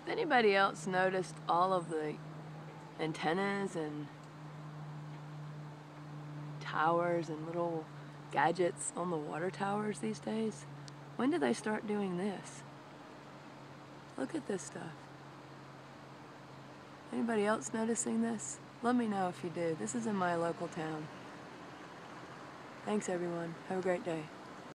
Anybody else noticed all of the antennas and towers and little gadgets on the water towers these days? When did they start doing this? Look at this stuff. Anybody else noticing this? Let me know if you do. This is in my local town. Thanks everyone. Have a great day.